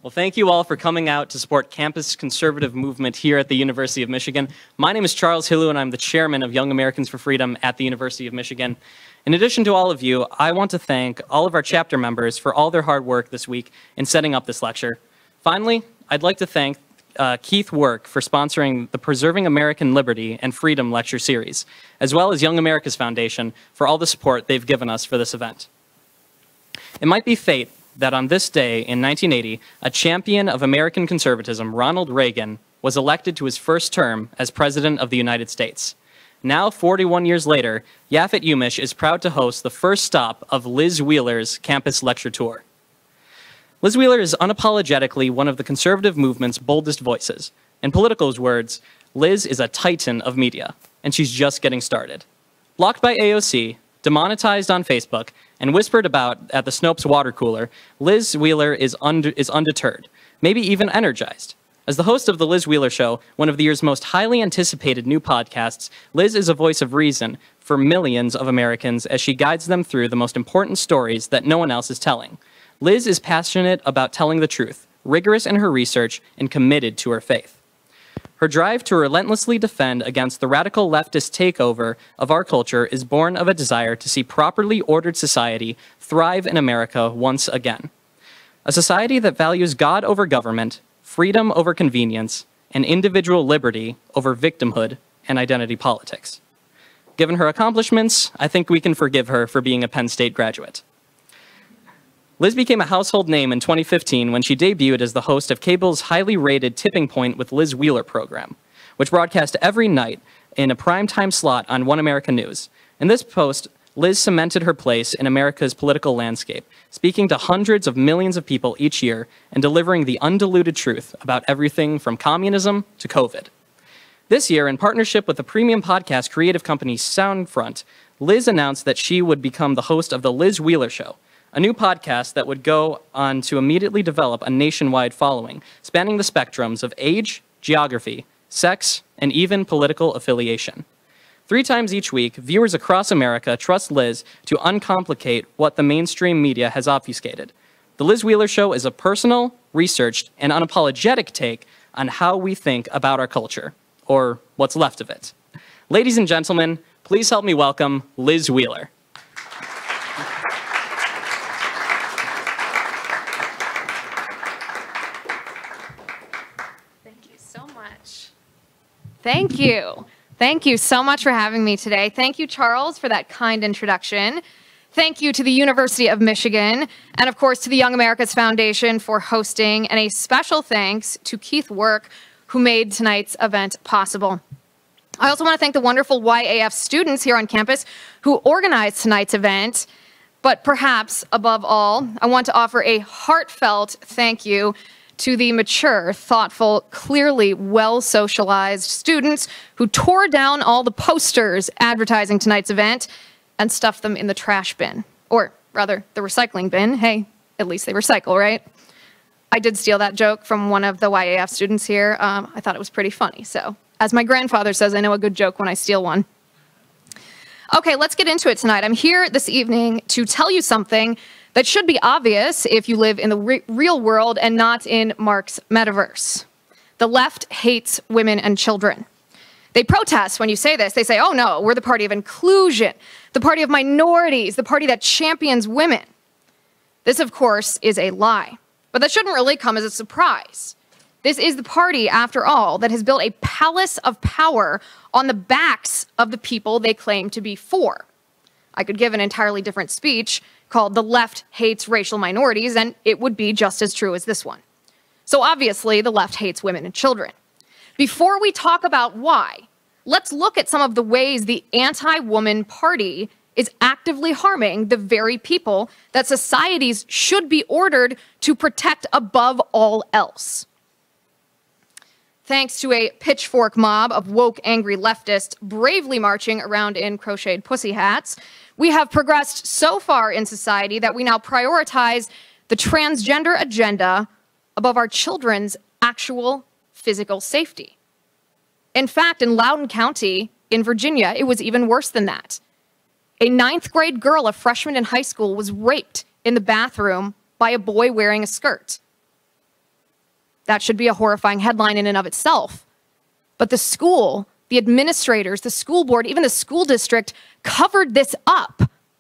Well, thank you all for coming out to support campus conservative movement here at the University of Michigan. My name is Charles Hillu, and I'm the chairman of Young Americans for Freedom at the University of Michigan. In addition to all of you, I want to thank all of our chapter members for all their hard work this week in setting up this lecture. Finally, I'd like to thank Keith Work for sponsoring the Preserving American Liberty and Freedom lecture series, as well as Young America's Foundation for all the support they've given us for this event. It might be fate that on this day in 1980, a champion of American conservatism, Ronald Reagan, was elected to his first term as President of the United States. Now, 41 years later, Yafet Yumish is proud to host the first stop of Liz Wheeler's campus lecture tour. Liz Wheeler is unapologetically one of the conservative movement's boldest voices. In Politico's words, Liz is a titan of media, and she's just getting started. Blocked by AOC, demonetized on Facebook, and whispered about at the Snopes water cooler, Liz Wheeler is undeterred, maybe even energized. As the host of The Liz Wheeler Show, one of the year's most highly anticipated new podcasts, Liz is a voice of reason for millions of Americans as she guides them through the most important stories that no one else is telling. Liz is passionate about telling the truth, rigorous in her research, and committed to her faith. Her drive to relentlessly defend against the radical leftist takeover of our culture is born of a desire to see properly ordered society thrive in America once again. A society that values God over government, freedom over convenience, and individual liberty over victimhood and identity politics. Given her accomplishments, I think we can forgive her for being a Penn State graduate. Liz became a household name in 2015 when she debuted as the host of cable's highly rated Tipping Point with Liz Wheeler program, which broadcast every night in a primetime slot on One America News. In this post, Liz cemented her place in America's political landscape, speaking to hundreds of millions of people each year and delivering the undiluted truth about everything from communism to COVID. This year, in partnership with the premium podcast creative company Soundfront, Liz announced that she would become the host of The Liz Wheeler Show, a new podcast that would go on to immediately develop a nationwide following, spanning the spectrums of age, geography, sex, and even political affiliation. 3 times each week, viewers across America trust Liz to uncomplicate what the mainstream media has obfuscated. The Liz Wheeler Show is a personal, researched, and unapologetic take on how we think about our culture, or what's left of it. Ladies and gentlemen, please help me welcome Liz Wheeler. Thank you. Thank you so much for having me today. Thank you, Charles, for that kind introduction. Thank you to the University of Michigan, and of course to the Young America's Foundation for hosting, and a special thanks to Keith Work, who made tonight's event possible. I also want to thank the wonderful YAF students here on campus who organized tonight's event, but perhaps above all, I want to offer a heartfelt thank you to the mature, thoughtful, clearly well-socialized students who tore down all the posters advertising tonight's event and stuffed them in the trash bin. Or rather, the recycling bin. Hey, at least they recycle, right? I did steal that joke from one of the YAF students here. I thought it was pretty funny. So, as my grandfather says, I know a good joke when I steal one. Okay, let's get into it tonight. I'm here this evening to tell you something that should be obvious if you live in the real world and not in Mark's metaverse. The left hates women and children. They protest when you say this. They say, oh no, we're the party of inclusion, the party of minorities, the party that champions women. This, of course, is a lie. But that shouldn't really come as a surprise. This is the party, after all, that has built a palace of power on the backs of the people they claim to be for. I could give an entirely different speech called The Left Hates Racial Minorities, and it would be just as true as this one. So obviously, the left hates women and children. Before we talk about why, let's look at some of the ways the anti-woman party is actively harming the very people that societies should be ordered to protect above all else. Thanks to a pitchfork mob of woke, angry leftists bravely marching around in crocheted pussy hats, we have progressed so far in society that we now prioritize the transgender agenda above our children's actual physical safety. In fact, in Loudoun County, in Virginia, it was even worse than that. A 9th grade girl, a freshman in high school, was raped in the bathroom by a boy wearing a skirt. That should be a horrifying headline in and of itself. But the school, the administrators, the school board, even the school district covered this up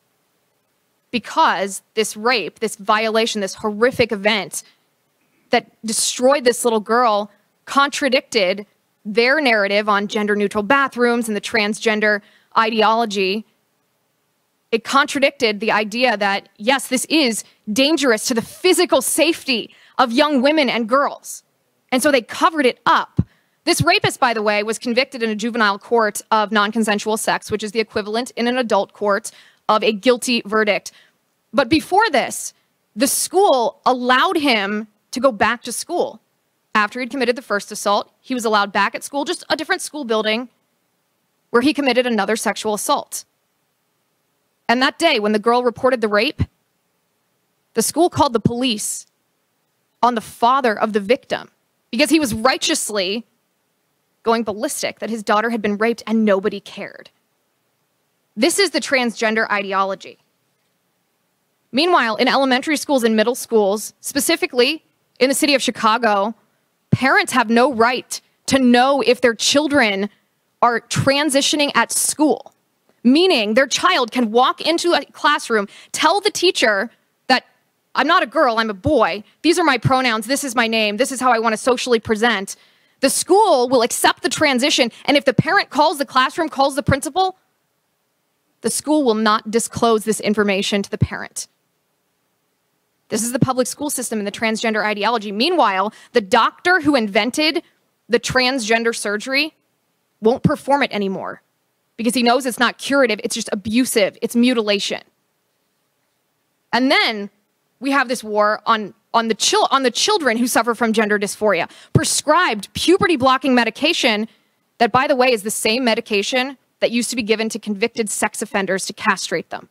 because this rape, this violation, this horrific event that destroyed this little girl contradicted their narrative on gender-neutral bathrooms and the transgender ideology. It contradicted the idea that, yes, this is dangerous to the physical safety of young women and girls. And so they covered it up. This rapist, by the way, was convicted in a juvenile court of non-consensual sex, which is the equivalent in an adult court of a guilty verdict. But before this, the school allowed him to go back to school. After he'd committed the first assault, he was allowed back at school, just a different school building, where he committed another sexual assault. And that day, when the girl reported the rape, the school called the police on the father of the victim because he was righteously going ballistic that his daughter had been raped and nobody cared. This is the transgender ideology. Meanwhile, in elementary schools and middle schools, specifically in the city of Chicago, parents have no right to know if their children are transitioning at school. Meaning their child can walk into a classroom, tell the teacher that I'm not a girl, I'm a boy. These are my pronouns. This is my name. This is how I want to socially present. The school will accept the transition. And if the parent calls the classroom, calls the principal, the school will not disclose this information to the parent. This is the public school system and the transgender ideology. Meanwhile, the doctor who invented the transgender surgery won't perform it anymore, because he knows it's not curative, it's just abusive, it's mutilation. And then we have this war on the children who suffer from gender dysphoria. Prescribed puberty-blocking medication that, by the way, is the same medication that used to be given to convicted sex offenders to castrate them.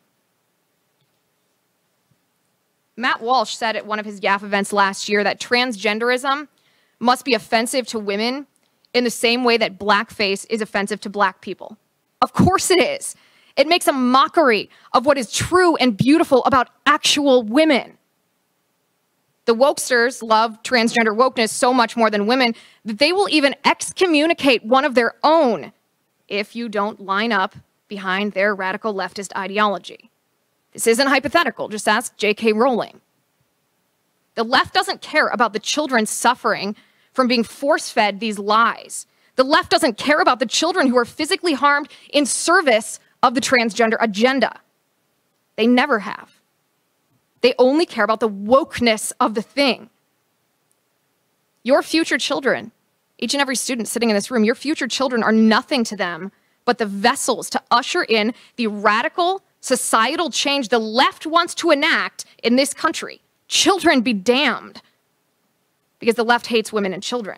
Matt Walsh said at one of his YAF events last year that transgenderism must be offensive to women in the same way that blackface is offensive to black people. Of course it is. It makes a mockery of what is true and beautiful about actual women. The wokesters love transgender wokeness so much more than women that they will even excommunicate one of their own if you don't line up behind their radical leftist ideology. This isn't hypothetical, just ask J.K. Rowling. The left doesn't care about the children suffering from being force-fed these lies. The left doesn't care about the children who are physically harmed in service of the transgender agenda. They never have. They only care about the wokeness of the thing. Your future children, each and every student sitting in this room, your future children are nothing to them but the vessels to usher in the radical societal change the left wants to enact in this country. Children be damned, because the left hates women and children.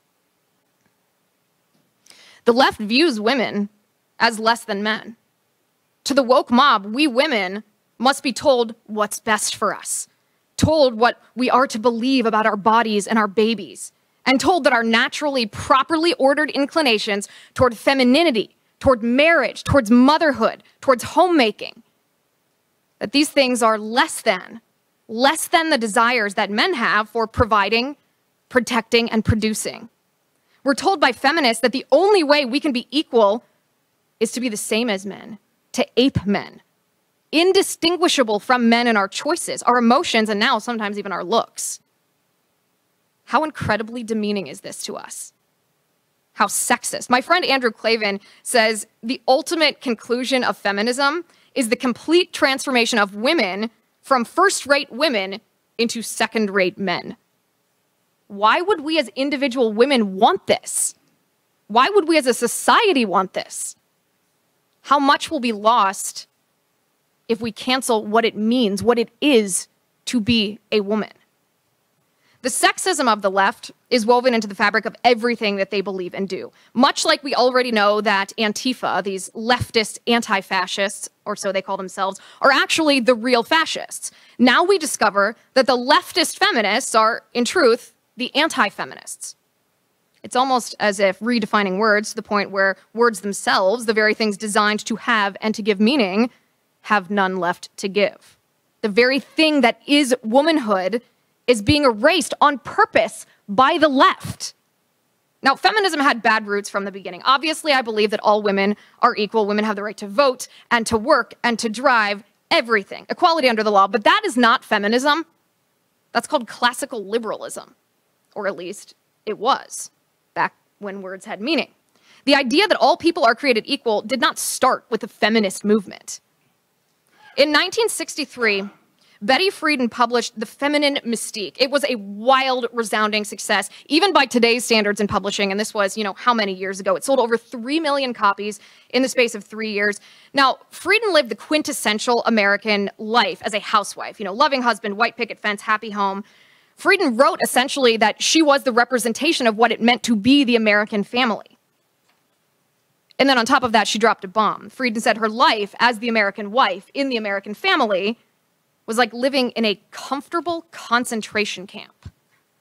The left views women as less than men. To the woke mob, we women must be told what's best for us, told what we are to believe about our bodies and our babies, and told that our naturally properly ordered inclinations toward femininity, toward marriage, towards motherhood, towards homemaking, that these things are less than the desires that men have for providing, protecting, and producing. We're told by feminists that the only way we can be equal is to be the same as men, to ape men, indistinguishable from men in our choices, our emotions, and now sometimes even our looks. How incredibly demeaning is this to us? How sexist. My friend Andrew Clavin says the ultimate conclusion of feminism is the complete transformation of women from first-rate women into second-rate men. Why would we as individual women want this? Why would we as a society want this? How much will be lost if we cancel what it means, what it is to be a woman? The sexism of the left is woven into the fabric of everything that they believe and do. Much like we already know that Antifa, these leftist anti-fascists, or so they call themselves, are actually the real fascists. Now we discover that the leftist feminists are, in truth, the anti-feminists. It's almost as if redefining words to the point where words themselves, the very things designed to have and to give meaning, have none left to give. The very thing that is womanhood is being erased on purpose by the left. Now, feminism had bad roots from the beginning. Obviously, I believe that all women are equal. Women have the right to vote and to work and to drive, everything. Equality under the law. But that is not feminism. That's called classical liberalism. Or at least it was, back when words had meaning. The idea that all people are created equal did not start with the feminist movement. In 1963, Betty Friedan published The Feminine Mystique. It was a wild, resounding success, even by today's standards in publishing, and this was, how many years ago? It sold over 3 million copies in the space of 3 years. Now, Friedan lived the quintessential American life as a housewife, loving husband, white picket fence, happy home. Friedan wrote, essentially, that she was the representation of what it meant to be the American family. And then on top of that, she dropped a bomb. Friedan said her life as the American wife in the American family was like living in a comfortable concentration camp.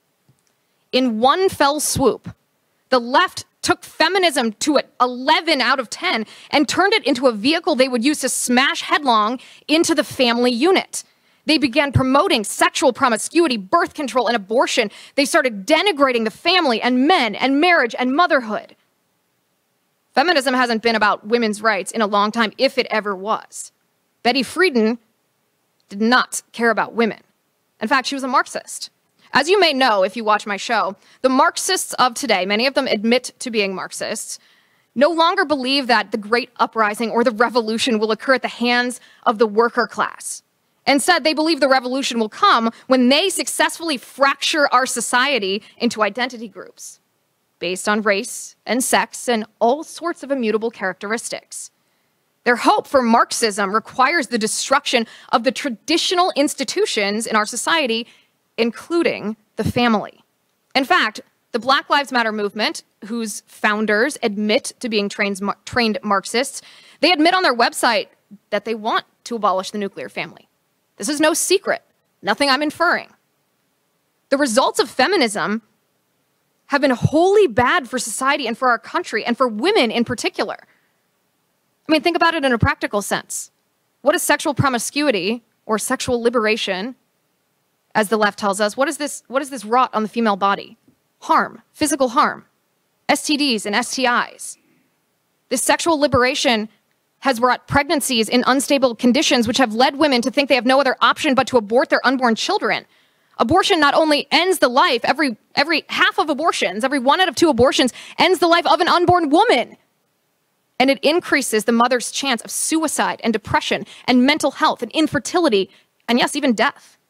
In one fell swoop, the left took feminism to 11 out of 10 and turned it into a vehicle they would use to smash headlong into the family unit. They began promoting sexual promiscuity, birth control, and abortion. They started denigrating the family and men and marriage and motherhood. Feminism hasn't been about women's rights in a long time, if it ever was. Betty Friedan did not care about women. In fact, she was a Marxist. As you may know if you watch my show, the Marxists of today, many of them admit to being Marxists, no longer believe that the Great Uprising or the revolution will occur at the hands of the worker class. Instead, they believe the revolution will come when they successfully fracture our society into identity groups based on race and sex and all sorts of immutable characteristics. Their hope for Marxism requires the destruction of the traditional institutions in our society, including the family. In fact, the Black Lives Matter movement, whose founders admit to being trained Marxists, they admit on their website that they want to abolish the nuclear family. This is no secret, nothing I'm inferring. The results of feminism have been wholly bad for society and for our country, and for women in particular. I mean, think about it in a practical sense. What is sexual promiscuity or sexual liberation, as the left tells us? What is this rot on the female body? Harm, physical harm, STDs and STIs. This sexual liberation has brought pregnancies in unstable conditions, which have led women to think they have no other option but to abort their unborn children. Abortion not only ends the life, every half of abortions, every 1 out of 2 abortions ends the life of an unborn woman. And it increases the mother's chance of suicide and depression and mental health and infertility and, yes, even death.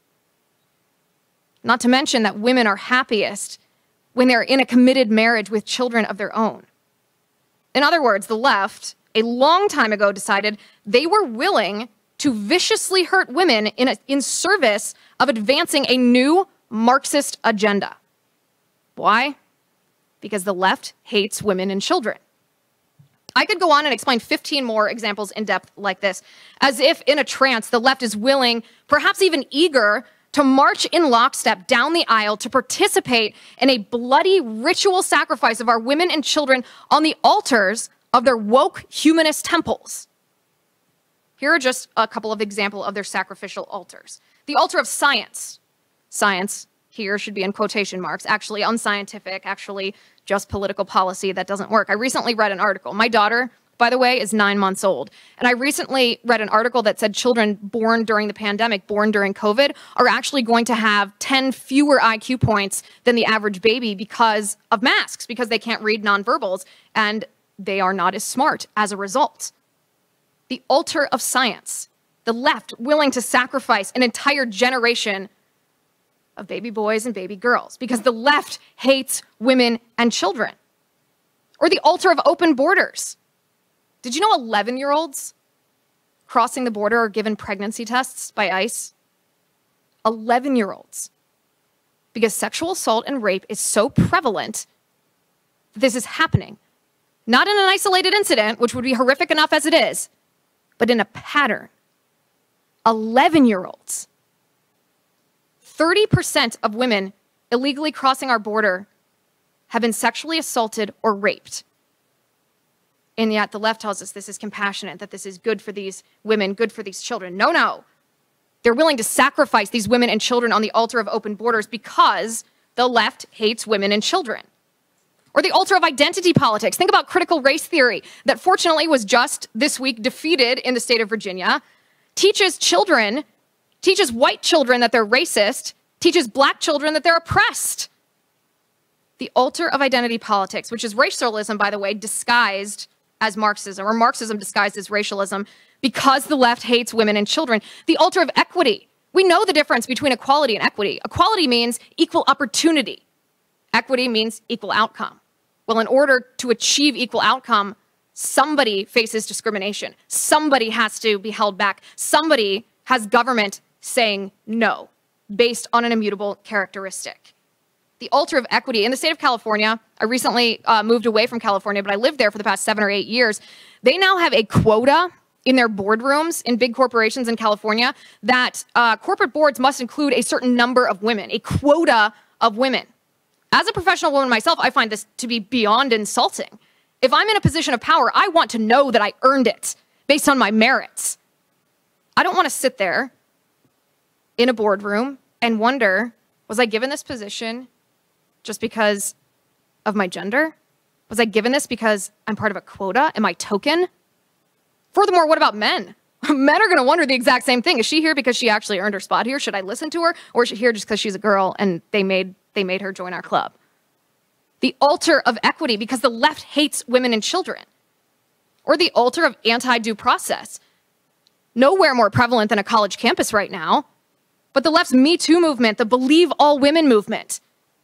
Not to mention that women are happiest when they're in a committed marriage with children of their own. In other words, the left, a long time ago, decided they were willing to viciously hurt women in service of advancing a new Marxist agenda. Why? Because the left hates women and children. I could go on and explain 15 more examples in depth like this, as if in a trance the left is willing, perhaps even eager, to march in lockstep down the aisle to participate in a bloody ritual sacrifice of our women and children on the altars of their woke humanist temples. Here are just a couple of examples of their sacrificial altars. The altar of science. Science, here should be in quotation marks, actually unscientific, actually just political policy that doesn't work. I recently read an article. My daughter, by the way, is 9 months old. And I recently read an article that said children born during the pandemic, born during COVID, are actually going to have 10 fewer IQ points than the average baby because of masks, because they can't read nonverbals, and they are not as smart as a result. The altar of science, the left willing to sacrifice an entire generation of baby boys and baby girls because the left hates women and children. Or the altar of open borders. Did you know 11-year-olds crossing the border are given pregnancy tests by ICE? 11-year-olds. Because sexual assault and rape is so prevalent that this is happening. Not in an isolated incident, which would be horrific enough as it is, but in a pattern. 11-year-olds. 30% of women illegally crossing our border have been sexually assaulted or raped. And yet the left tells us this is compassionate, that this is good for these women, good for these children. No, no. They're willing to sacrifice these women and children on the altar of open borders because the left hates women and children. Or the altar of identity politics. Think about critical race theory that fortunately was just this week defeated in the state of Virginia. Teaches white children that they're racist, teaches black children that they're oppressed. The altar of identity politics, which is racialism, by the way, disguised as Marxism, or Marxism disguised as racialism, because the left hates women and children. The altar of equity. We know the difference between equality and equity. Equality means equal opportunity. Equity means equal outcome. Well, in order to achieve equal outcome, somebody faces discrimination. Somebody has to be held back. Somebody has government saying no, based on an immutable characteristic. The altar of equity. In the state of California, I recently moved away from California, but I lived there for the past 7 or 8 years. They now have a quota in their boardrooms in big corporations in California that corporate boards must include a certain number of women, a quota of women. As a professional woman myself, I find this to be beyond insulting. If I'm in a position of power, I want to know that I earned it based on my merits. I don't want to sit there in a boardroom and wonder, was I given this position just because of my gender? Was I given this because I'm part of a quota? Am I token? Furthermore, what about men? Men are going to wonder the exact same thing. Is she here because she actually earned her spot here? Should I listen to her? Or is she here just because she's a girl and they made her join our club? The altar of equity, because the left hates women and children. Or the altar of anti-due process. Nowhere more prevalent than a college campus right now. But the left's Me Too movement, the Believe All Women movement.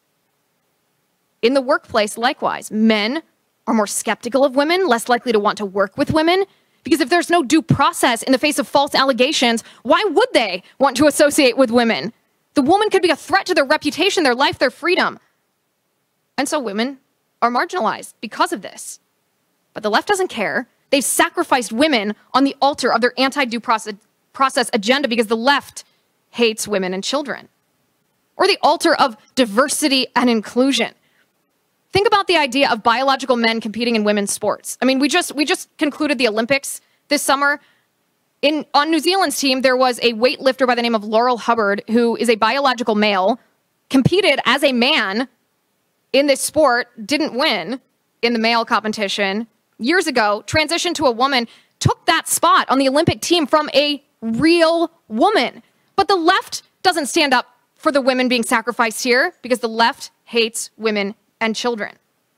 In the workplace, likewise, men are more skeptical of women, less likely to want to work with women, because if there's no due process in the face of false allegations, why would they want to associate with women? The woman could be a threat to their reputation, their life, their freedom. And so women are marginalized because of this. But the left doesn't care. They've sacrificed women on the altar of their anti-due process agenda because the left hates women and children. Or the altar of diversity and inclusion. Think about the idea of biological men competing in women's sports. I mean, we just concluded the Olympics this summer. On New Zealand's team, there was a weightlifter by the name of Laurel Hubbard, who is a biological male, competed as a man in this sport, didn't win in the male competition. Years ago, transitioned to a woman, took that spot on the Olympic team from a real woman. But the left doesn't stand up for the women being sacrificed here because the left hates women and children.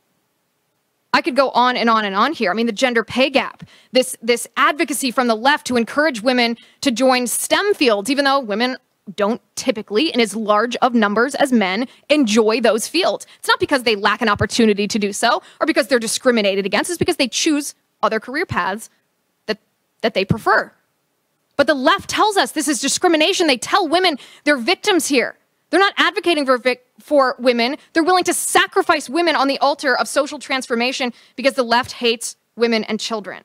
I could go on and on and on here. I mean, the gender pay gap, this advocacy from the left to encourage women to join STEM fields, even though women don't typically, in as large of numbers as men, enjoy those fields. It's not because they lack an opportunity to do so or because they're discriminated against. It's because they choose other career paths that they prefer. But the left tells us this is discrimination. They tell women they're victims here. They're not advocating for women. They're willing to sacrifice women on the altar of social transformation because the left hates women and children.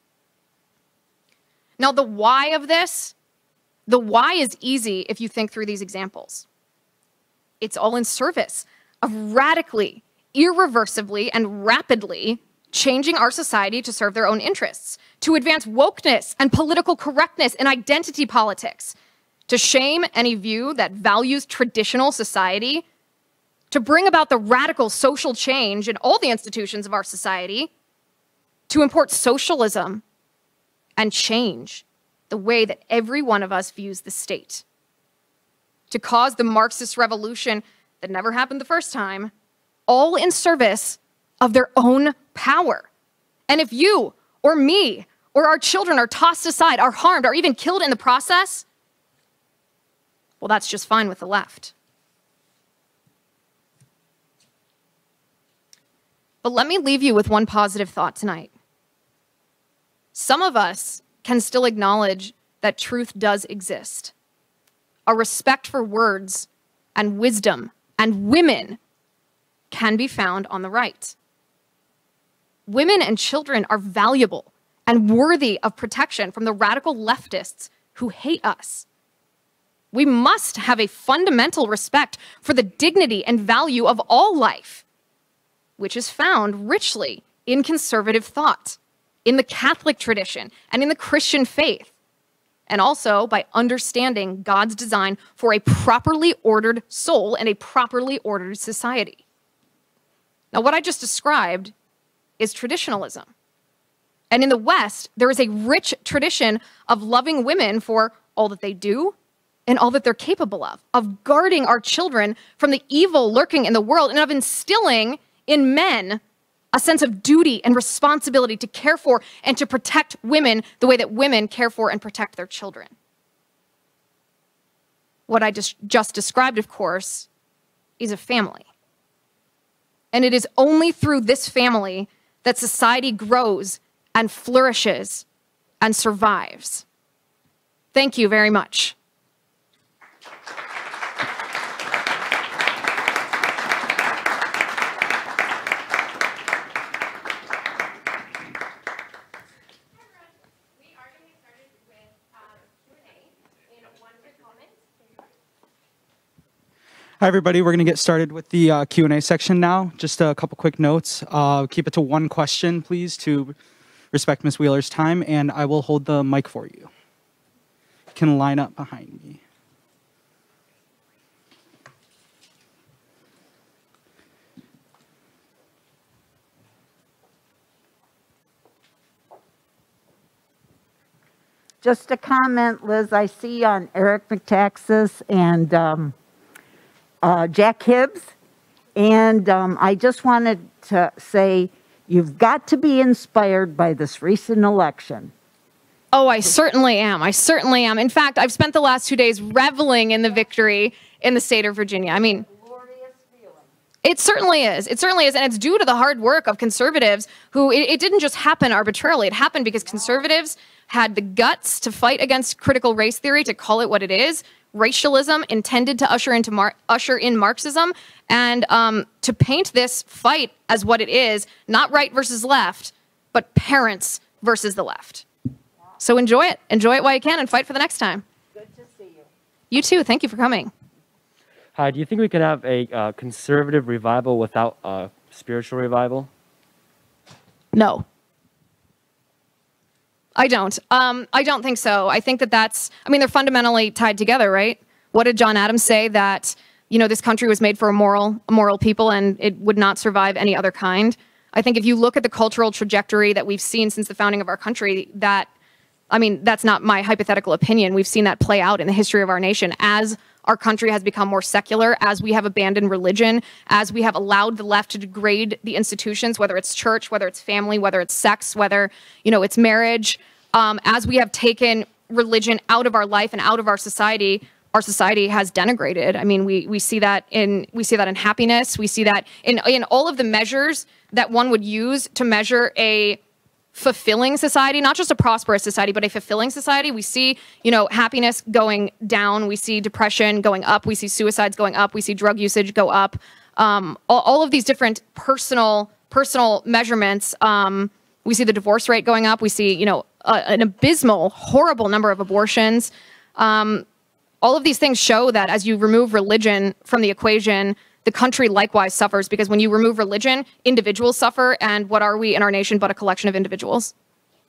Now, the why of this, the why is easy if you think through these examples. It's all in service of radically, irreversibly, and rapidly changing our society to serve their own interests, to advance wokeness and political correctness and identity politics, to shame any view that values traditional society, to bring about the radical social change in all the institutions of our society, to import socialism and change the way that every one of us views the state, to cause the Marxist revolution that never happened the first time, all in service of their own power. And if you or me or our children are tossed aside, are harmed, or even killed in the process, well, that's just fine with the left. But let me leave you with one positive thought tonight. Some of us can still acknowledge that truth does exist. A respect for words and wisdom and women can be found on the right. Women and children are valuable and worthy of protection from the radical leftists who hate us. We must have a fundamental respect for the dignity and value of all life, which is found richly in conservative thought, in the Catholic tradition, and in the Christian faith. and also by understanding God's design for a properly ordered soul and a properly ordered society. Now, what I just described is traditionalism. And in the West, there is a rich tradition of loving women for all that they do and all that they're capable of guarding our children from the evil lurking in the world, and of instilling in men a sense of duty and responsibility to care for and to protect women the way that women care for and protect their children. What I just described, of course, is a family. And it is only through this family that society grows and flourishes and survives. Thank you very much. Hi, everybody. We're going to get started with the Q&A section now. Just a couple quick notes. Keep it to one question, please, to respect Ms. Wheeler's time, and I will hold the mic for you. You can line up behind me. Just a comment, Liz, I see on Eric McTaxis and Jack Hibbs, and I just wanted to say you've got to be inspired by this recent election. Oh, I certainly am. I certainly am. In fact, I've spent the last 2 days reveling in the victory in the state of Virginia. I mean, it certainly is. It certainly is. And it's due to the hard work of conservatives who, it didn't just happen arbitrarily. It happened because conservatives had the guts to fight against critical race theory, to call it what it is, racialism intended to usher in Marxism, and to paint this fight as what it is, not right versus left, but parents versus the left. So enjoy it. Enjoy it while you can and fight for the next time. Good to see you. You too. Thank you for coming. Hi, do you think we could have a conservative revival without a spiritual revival? No. I don't. I don't think so. I think that I mean, they're fundamentally tied together, right? What did John Adams say? That, you know, this country was made for a moral people and it would not survive any other kind. I think if you look at the cultural trajectory that we've seen since the founding of our country, I mean, that's not my hypothetical opinion. We've seen that play out in the history of our nation as our country has become more secular, as we have abandoned religion, as we have allowed the left to degrade the institutions, whether it's church, whether it's family, whether it's sex, whether, you know, it's marriage. As we have taken religion out of our life and out of our society has denigrated. I mean, we see that in happiness. We see that in all of the measures that one would use to measure a fulfilling society, not just a prosperous society, but a fulfilling society. We see, you know, happiness going down. We see depression going up. We see suicides going up. We see drug usage go up. All of these different personal measurements. We see the divorce rate going up. We see, you know, an abysmal, horrible number of abortions. All of these things show that as you remove religion from the equation, the country likewise suffers, because when you remove religion, individuals suffer, and what are we in our nation but a collection of individuals?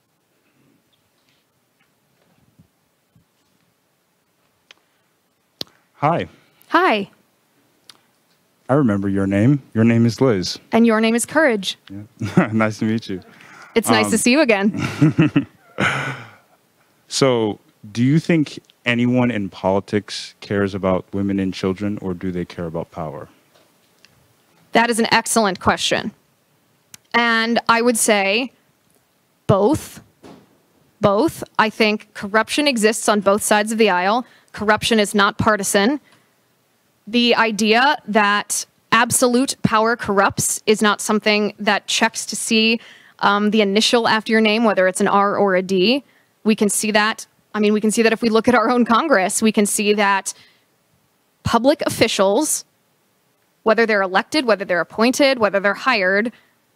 Hi. Hi. I remember your name. Your name is Liz. And your name is Courage. Yeah. Nice to meet you. It's nice to see you again. So, do you think anyone in politics cares about women and children, or do they care about power? That is an excellent question. And I would say both. Both. I think corruption exists on both sides of the aisle. Corruption is not partisan. The idea that absolute power corrupts is not something that checks to see the initial after your name, whether it's an R or a D. We can see that. I mean, we can see that if we look at our own Congress. We can see that public officials, whether they're elected, whether they're appointed, whether they're hired,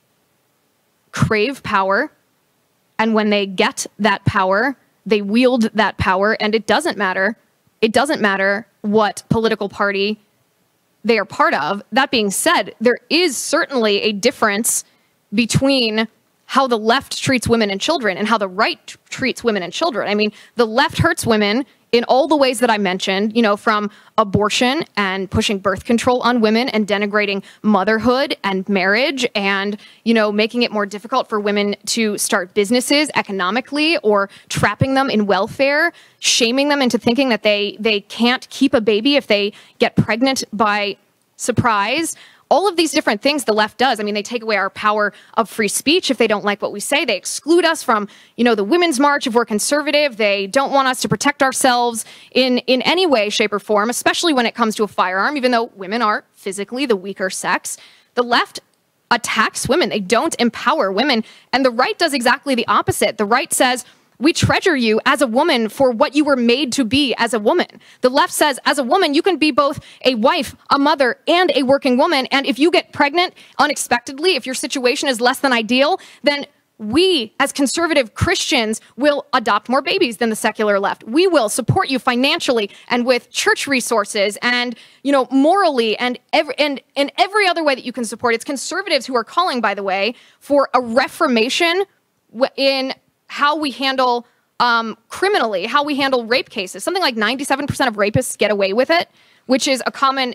crave power. And when they get that power, they wield that power, and it doesn't matter. It doesn't matter what political party they are part of. That being said, there is certainly a difference between how the left treats women and children and how the right treats women and children. I mean, the left hurts women in all the ways that I mentioned, you know, from abortion and pushing birth control on women and denigrating motherhood and marriage and, you know, making it more difficult for women to start businesses economically or trapping them in welfare, shaming them into thinking that they can't keep a baby if they get pregnant by surprise. All of these different things the left does. I mean, they take away our power of free speech if they don't like what we say. They exclude us from, you know, the Women's March if we're conservative. They don't want us to protect ourselves in any way, shape, or form, especially when it comes to a firearm, even though women are physically the weaker sex. The left attacks women. They don't empower women. And the right does exactly the opposite. The right says, we treasure you as a woman for what you were made to be as a woman. The left says, as a woman, you can be both a wife, a mother, and a working woman. And if you get pregnant unexpectedly, if your situation is less than ideal, then we, as conservative Christians, will adopt more babies than the secular left. We will support you financially and with church resources and, you know, morally and in every other way that you can support. It's conservatives who are calling, by the way, for a reformation in how we handle criminally, how we handle rape cases. Something like 97% of rapists get away with it, which is a common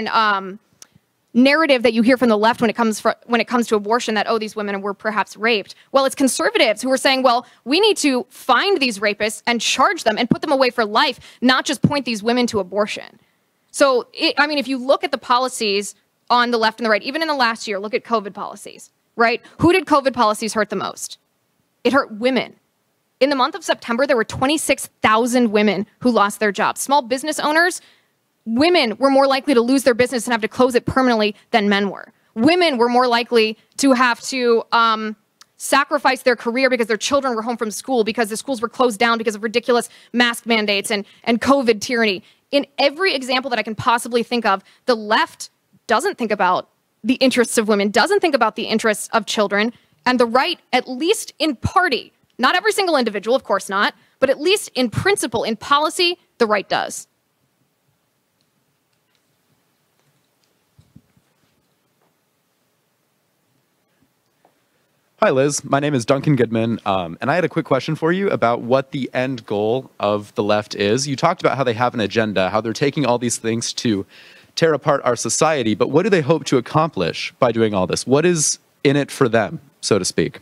narrative that you hear from the left when it comes to abortion, that, oh, these women were perhaps raped. Well, it's conservatives who are saying, well, we need to find these rapists and charge them and put them away for life, not just point these women to abortion. So, I mean, if you look at the policies on the left and the right, even in the last year, look at COVID policies, right? Who did COVID policies hurt the most? It hurt women. In the month of September, there were 26,000 women who lost their jobs. Small business owners, women were more likely to lose their business and have to close it permanently than men were. Women were more likely to have to sacrifice their career because their children were home from school, because the schools were closed down because of ridiculous mask mandates and COVID tyranny. In every example that I can possibly think of, the left doesn't think about the interests of women, doesn't think about the interests of children. And the right, at least in party, not every single individual, of course not, but at least in principle, in policy, the right does. Hi, Liz. My name is Duncan Goodman, and I had a quick question for you about what the end goal of the left is. You talked about how they have an agenda, how they're taking all these things to tear apart our society, but what do they hope to accomplish by doing all this? What is in it for them, so to speak?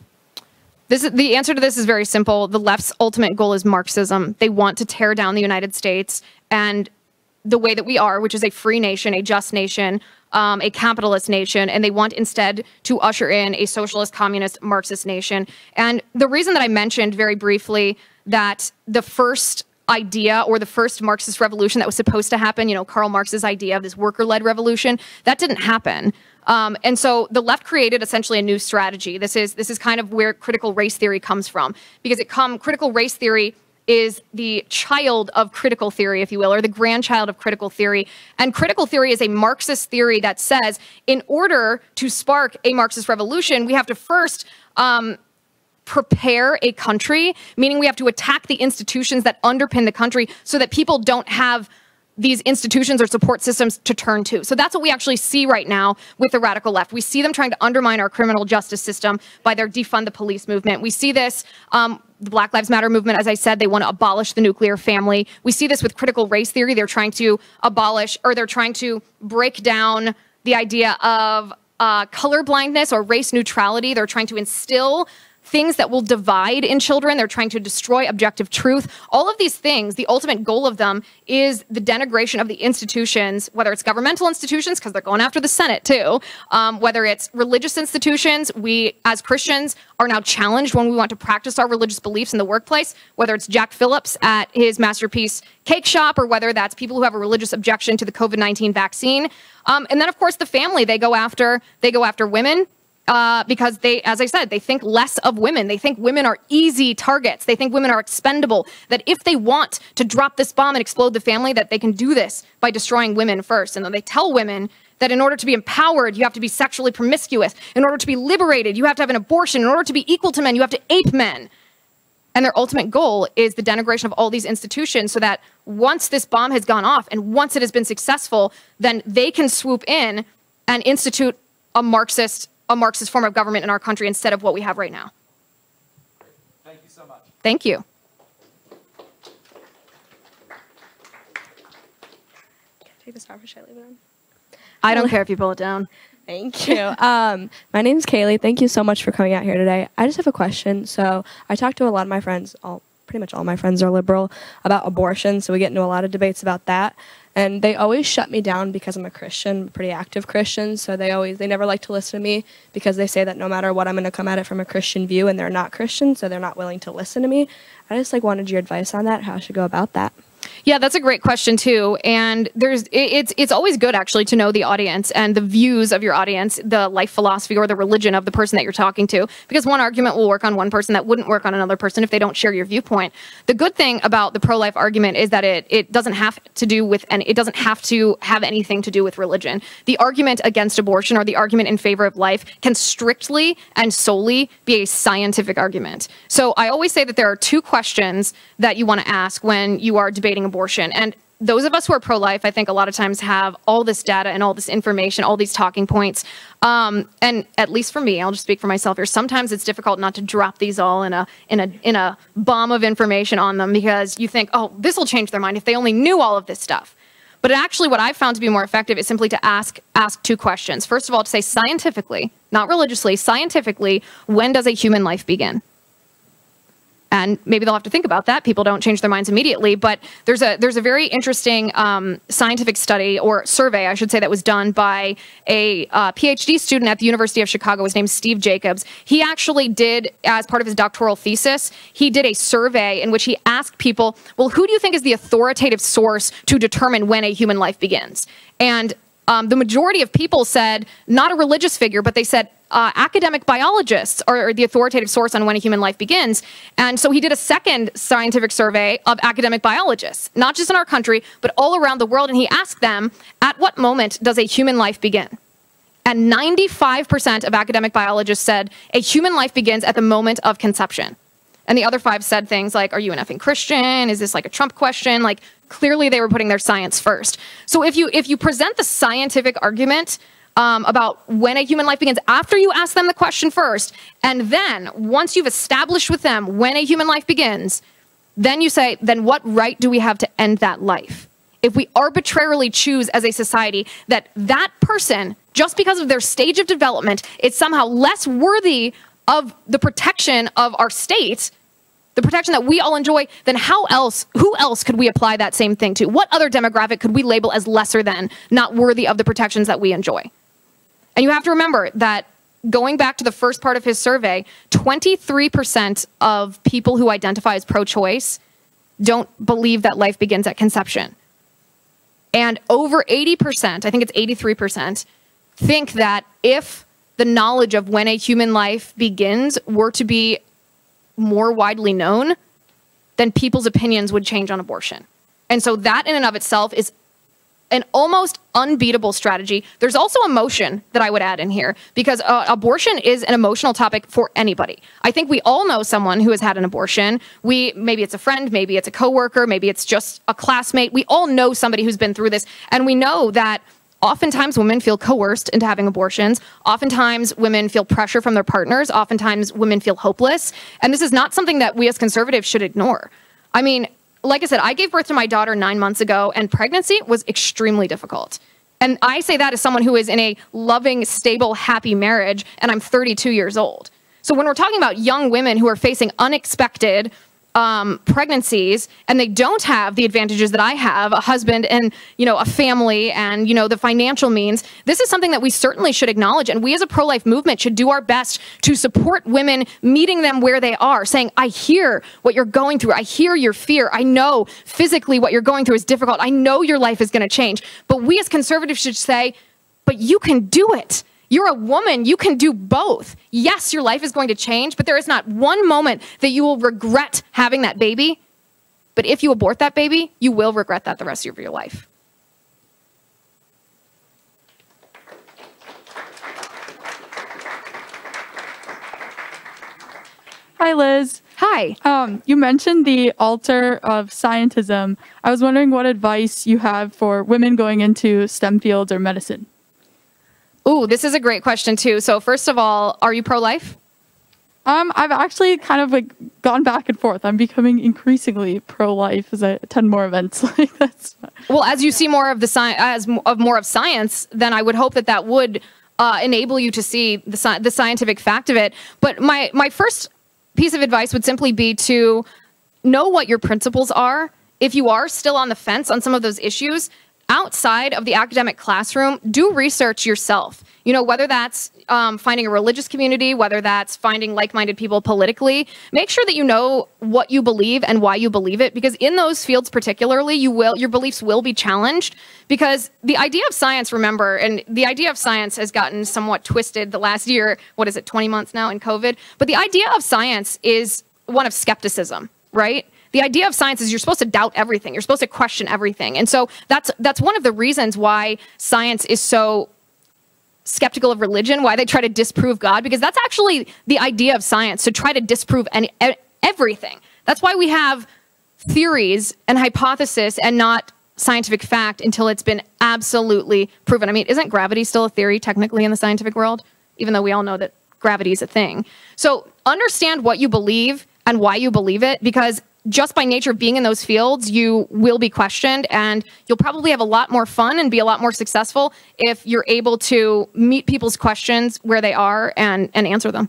The answer to this is very simple. The left's ultimate goal is Marxism. They want to tear down the United States and the way that we are, which is a free nation, a just nation, a capitalist nation, and they want instead to usher in a socialist, communist, Marxist nation. And the reason that I mentioned very briefly that the first idea or the first Marxist revolution that was supposed to happen, you know, Karl Marx's idea of this worker-led revolution, that didn't happen. And so the left created essentially a new strategy. This is kind of where critical race theory comes from, because critical race theory is the child of critical theory, if you will, or the grandchild of critical theory. And critical theory is a Marxist theory that says in order to spark a Marxist revolution, we have to first prepare a country, meaning we have to attack the institutions that underpin the country so that people don't have these institutions or support systems to turn to. So that's what we actually see right now with the radical left. We see them trying to undermine our criminal justice system by their defund the police movement. We see this, the Black Lives Matter movement, as I said, they want to abolish the nuclear family. We see this with critical race theory. They're trying to abolish, or they're trying to break down the idea of color blindness or race neutrality. They're trying to instill things that will divide in children. They're trying to destroy objective truth. All of these things, the ultimate goal of them is the denigration of the institutions, whether it's governmental institutions, because they're going after the Senate too, whether it's religious institutions. We, as Christians, are now challenged when we want to practice our religious beliefs in the workplace, whether it's Jack Phillips at his Masterpiece Cake Shop, or whether that's people who have a religious objection to the COVID-19 vaccine. And then, of course, the family, they go after women. Because they, as I said, they think less of women. They think women are easy targets. They think women are expendable, that if they want to drop this bomb and explode the family, that they can do this by destroying women first. And then they tell women that in order to be empowered, you have to be sexually promiscuous. In order to be liberated, you have to have an abortion. In order to be equal to men, you have to ape men. And their ultimate goal is the denigration of all these institutions so that once this bomb has gone off and once it has been successful, then they can swoop in and institute a Marxist a Marxist form of government in our country instead of what we have right now. Thank you so much. Thank you. Take this off or should I leave it on? I don't care if you pull it down. Thank you. My name's Kaylee. Thank you so much for coming out here today. I just have a question. So I talked to a lot of my friends, pretty much all my friends are liberal, about abortion. So we get into a lot of debates about that. And they always shut me down because I'm a Christian, a pretty active Christian. So they never like to listen to me because they say that no matter what, I'm going to come at it from a Christian view, and they're not Christian, so they're not willing to listen to me. I just wanted your advice on that, how I should go about that. Yeah, that's a great question too. And it's always good actually to know the audience and the views of your audience, the life philosophy or the religion of the person that you're talking to, because one argument will work on one person that wouldn't work on another person if they don't share your viewpoint. The good thing about the pro-life argument is that it doesn't have to do with, and it doesn't have to have anything to do with religion. The argument against abortion or the argument in favor of life can strictly and solely be a scientific argument. So I always say that there are two questions that you want to ask when you are debating abortion. And those of us who are pro-life, I think a lot of times have all this data and all this information, all these talking points. And at least for me, I'll just speak for myself here. Sometimes it's difficult not to drop these all in a bomb of information on them because you think, oh, this will change their mind if they only knew all of this stuff. But actually what I've found to be more effective is simply to ask two questions. First of all, to say scientifically, not religiously, scientifically, when does a human life begin? And maybe they'll have to think about that. People don't change their minds immediately, but there's a very interesting scientific study or survey, I should say, that was done by a PhD student at the University of Chicago. His name's Steve Jacobs. He actually did, as part of his doctoral thesis, he did a survey in which he asked people, well, who do you think is the authoritative source to determine when a human life begins? And the majority of people said not a religious figure, but they said academic biologists are the authoritative source on when a human life begins. And so he did a second scientific survey of academic biologists, not just in our country, but all around the world. And he asked them, at what moment does a human life begin? And 95% of academic biologists said a human life begins at the moment of conception. And the other 5 said things like, are you an effing Christian? Is this like a Trump question? Like, clearly they were putting their science first. So if you present the scientific argument about when a human life begins after you ask them the question first, and then once you've established with them when a human life begins, then you say, then what right do we have to end that life? If we arbitrarily choose as a society that that person, just because of their stage of development, is somehow less worthy of the protection of our state, the protection that we all enjoy, then who else could we apply that same thing to? What other demographic could we label as lesser than, not worthy of the protections that we enjoy? And you have to remember that going back to the first part of his survey, 23% of people who identify as pro-choice don't believe that life begins at conception. And over 80%, I think it's 83%, think that if the knowledge of when a human life begins were to be more widely known, then people's opinions would change on abortion. And so that in and of itself is an almost unbeatable strategy. There's also emotion that I would add in here, because abortion is an emotional topic for anybody. I think we all know someone who has had an abortion. Maybe it's a friend, maybe it's a coworker, maybe it's just a classmate. We all know somebody who's been through this, and we know that oftentimes women feel coerced into having abortions. Oftentimes women feel pressure from their partners. Oftentimes women feel hopeless. And this is not something that we as conservatives should ignore. I mean, like I said, I gave birth to my daughter 9 months ago, and pregnancy was extremely difficult. And I say that as someone who is in a loving, stable, happy marriage, and I'm 32 years old. So when we're talking about young women who are facing unexpected pregnancies, and they don't have the advantages that I have, a husband and, a family and, the financial means, this is something that we certainly should acknowledge. And we as a pro-life movement should do our best to support women, meeting them where they are, saying, I hear what you're going through. I hear your fear. I know physically what you're going through is difficult. I know your life is going to change. But we as conservatives should say, but you can do it. You're a woman. You can do both. Yes, your life is going to change, but there is not one moment that you will regret having that baby. But if you abort that baby, you will regret that the rest of your life. Hi, Liz. Hi. You mentioned the altar of scientism. I was wondering what advice you have for women going into STEM fields or medicine. Ooh, this is a great question too. So first of all, are you pro-life? I've actually kind of like gone back and forth. I'm becoming increasingly pro-life as I attend more events. Like that's. Well, as you see more of the more of science, then I would hope that that would enable you to see the scientific fact of it. But my first piece of advice would simply be to know what your principles are. If you are still on the fence on some of those issues, outside of the academic classroom, do research yourself. You know, whether that's finding a religious community, whether that's finding like-minded people politically, make sure that you know what you believe and why you believe it, because in those fields particularly, your beliefs will be challenged, because the idea of science, remember, and the idea of science has gotten somewhat twisted the last year, 20 months now in COVID, but the idea of science is one of skepticism, right? The idea of science is you're supposed to doubt everything. You're supposed to question everything. And so that's one of the reasons why science is so skeptical of religion, why they try to disprove God, because that's actually the idea of science, to try to disprove everything. That's why we have theories and hypothesis and not scientific fact until it's been absolutely proven. I mean, isn't gravity still a theory technically in the scientific world, even though we all know that gravity is a thing? So understand what you believe and why you believe it, because just by nature of being in those fields, you will be questioned, and you'll probably have a lot more fun and be a lot more successful if you're able to meet people's questions where they are and answer them.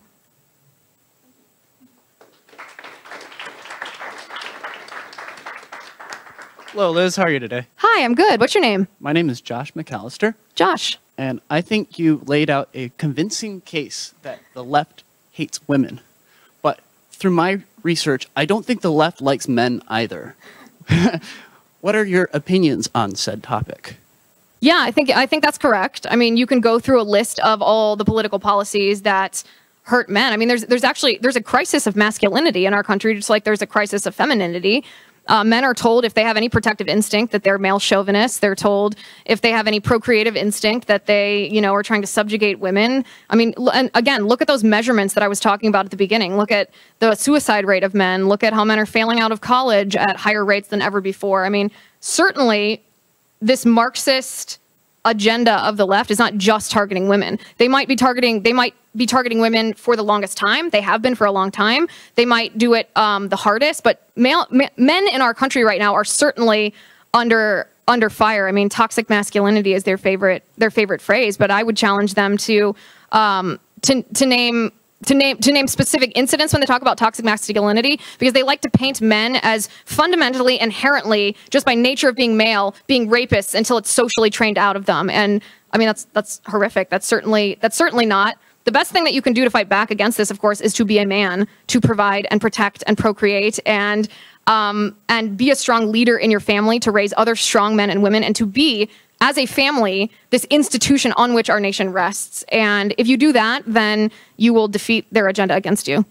Hello, Liz. How are you today? Hi, I'm good. What's your name? My name is Josh McAllister. Josh. And I think you laid out a convincing case that the left hates women. But through my research, I don't think the left likes men either. What are your opinions on said topic? Yeah, I think that's correct. I mean, you can go through a list of all the political policies that hurt men. I mean, there's a crisis of masculinity in our country, just like there's a crisis of femininity. Men are told if they have any protective instinct that they're male chauvinists. They're told if they have any procreative instinct that they, are trying to subjugate women. I mean, and again, look at those measurements that I was talking about at the beginning. Look at the suicide rate of men. Look at how men are failing out of college at higher rates than ever before. I mean, certainly this Marxist agenda of the left is not just targeting women. They might be targeting women for the longest time. They have been for a long time. They might do it the hardest, but men in our country right now are certainly under fire. I mean, toxic masculinity is their favorite phrase, but I would challenge them to name specific incidents when they talk about toxic masculinity, because they like to paint men as fundamentally, inherently, just by nature of being male, being rapists until it's socially trained out of them. And I mean, that's horrific. That's certainly not. The best thing that you can do to fight back against this, of course, is to be a man, to provide and protect and procreate, and be a strong leader in your family, to raise other strong men and women, and to be, as a family, this institution on which our nation rests. And if you do that, then you will defeat their agenda against you.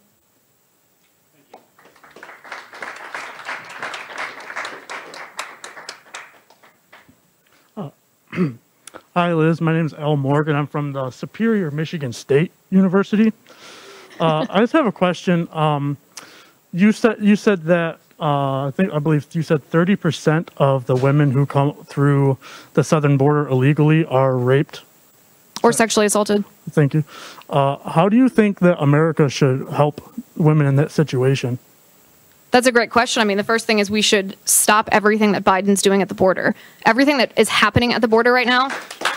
Hi, Liz. My name is Al Morgan. I'm from the Superior Michigan State University. I just have a question. You said that I believe you said 30% of the women who come through the southern border illegally are raped or sexually assaulted. Thank you. How do you think that America should help women in that situation? That's a great question. I mean, the first thing is we should stop everything that Biden's doing at the border. Everything that is happening at the border right now.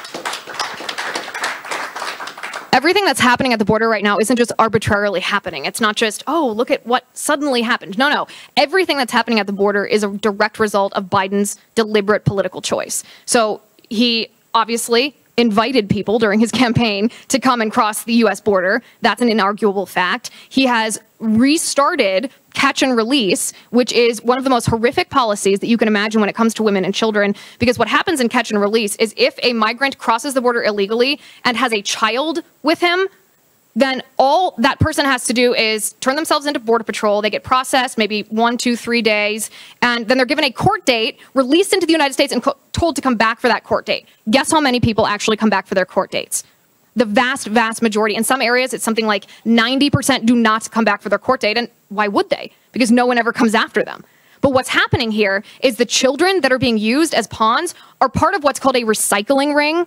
Everything that's happening at the border right now isn't just arbitrarily happening. It's not just, oh, look at what suddenly happened. No. Everything that's happening at the border is a direct result of Biden's deliberate political choice. So he obviously invited people during his campaign to come and cross the U.S. border. That's an inarguable fact. He has restarted catch and release, which is one of the most horrific policies that you can imagine when it comes to women and children, because what happens in catch and release is if a migrant crosses the border illegally and has a child with him, then all that person has to do is turn themselves into Border Patrol. They get processed maybe 1, 2, 3 days, and then they're given a court date, released into the United States, and told to come back for that court date. Guess how many people actually come back for their court dates? The vast, vast majority. In some areas, it's something like 90% do not come back for their court date. And why would they? Because no one ever comes after them. But what's happening here is the children that are being used as pawns are part of what's called a recycling ring,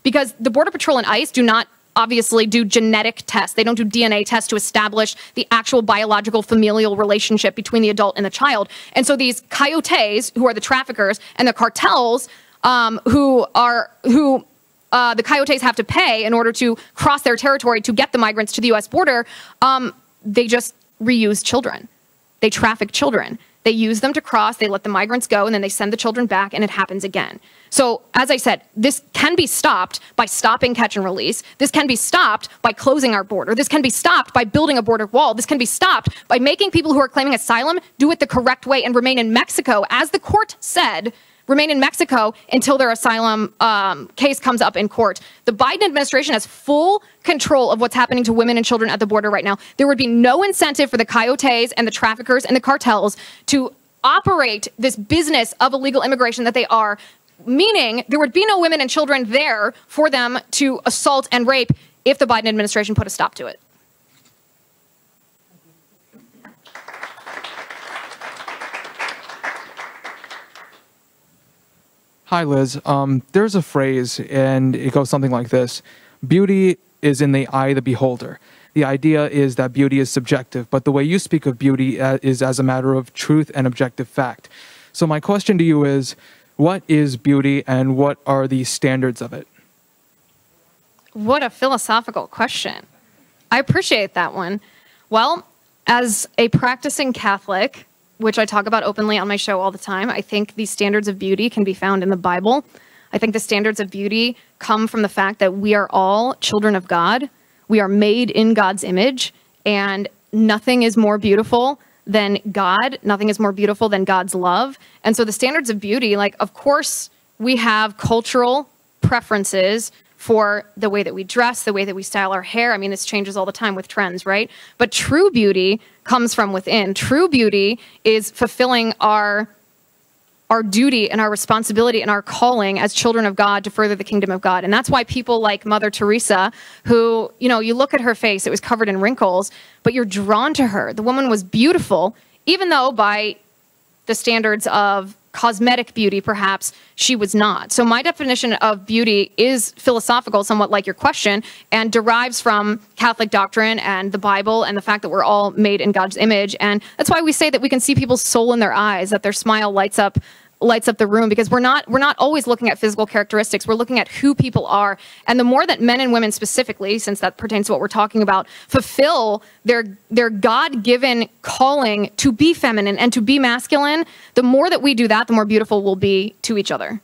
because the Border Patrol and ICE do not obviously do genetic tests. They don't do DNA tests to establish the actual biological familial relationship between the adult and the child. And so these coyotes, who are the traffickers, and the cartels, who the coyotes have to pay in order to cross their territory to get the migrants to the U.S. border, they just reuse children. They traffic children. They use them to cross, they let the migrants go, and then they send the children back, and it happens again. So, as I said, this can be stopped by stopping catch and release. This can be stopped by closing our border. This can be stopped by building a border wall. This can be stopped by making people who are claiming asylum do it the correct way and remain in Mexico, as the court said, remain in Mexico until their asylum case comes up in court. The Biden administration has full control of what's happening to women and children at the border right now. There would be no incentive for the coyotes and the traffickers and the cartels to operate this business of illegal immigration that they are, meaning there would be no women and children there for them to assault and rape if the Biden administration put a stop to it. Hi, Liz. There's a phrase, and it goes something like this. Beauty is in the eye of the beholder. The idea is that beauty is subjective, but the way you speak of beauty is as a matter of truth and objective fact. So my question to you is, what is beauty and what are the standards of it? What a philosophical question. I appreciate that one. Well, as a practicing Catholic, which I talk about openly on my show all the time, I think the standards of beauty can be found in the Bible. I think the standards of beauty come from the fact that we are all children of God. We are made in God's image, and nothing is more beautiful than God. Nothing is more beautiful than God's love. And so the standards of beauty, like, of course, we have cultural preferences for the way that we dress, the way that we style our hair. I mean, this changes all the time with trends, right? But true beauty comes from within. True beauty is fulfilling our duty and our responsibility and our calling as children of God to further the kingdom of God. And that's why people like Mother Teresa, who, you know, you look at her face, it was covered in wrinkles, but you're drawn to her. The woman was beautiful, even though by the standards of cosmetic beauty, perhaps, she was not. So my definition of beauty is philosophical, somewhat like your question, and derives from Catholic doctrine and the Bible and the fact that we're all made in God's image. And that's why we say that we can see people's soul in their eyes, that their smile lights up the room, because we're not always looking at physical characteristics. We're looking at who people are. And the more that men and women specifically, since that pertains to what we're talking about, fulfill their God-given calling to be feminine and to be masculine, the more that we do that, the more beautiful we'll be to each other.